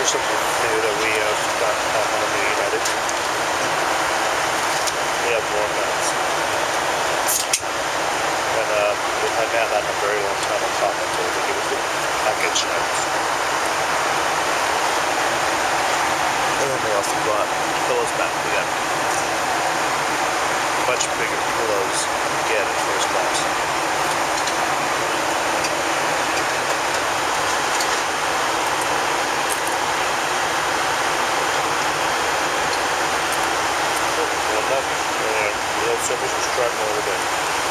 just something new that we have gotten on the United. We have warm nuts. And I met that in a very long time on Continental. They give us the package nuts. And then we also got pillows back. We got much bigger pillows you get in first class. Service was starting over there.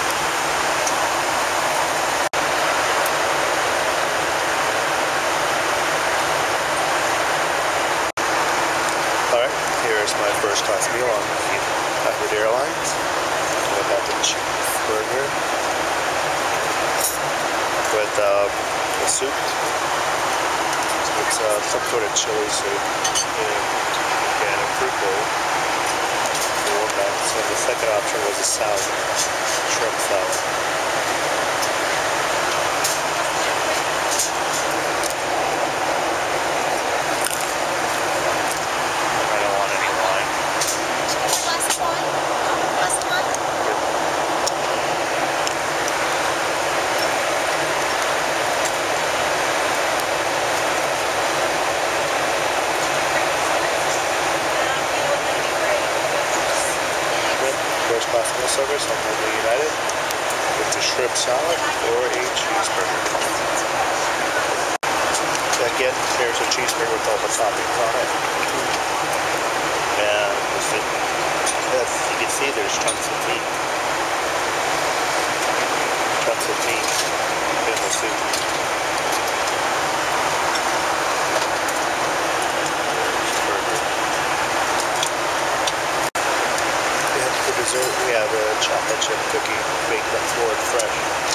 Alright, here's my first class meal on United Airlines. I got the CheeseBurger with the soup. It's some sort of chili soup and a fruit bowl. So the second option was a salad, shrimp salad. I don't want any lime. Last one? Last one? First class meal service on the United with a shrimp salad or a cheeseburger. Again, there's a cheeseburger with all the toppings on it. And as you can see, there's chunks of meat. Chunks of meat in the soup. For dessert, we have a chocolate chip cookie baked up forward fresh.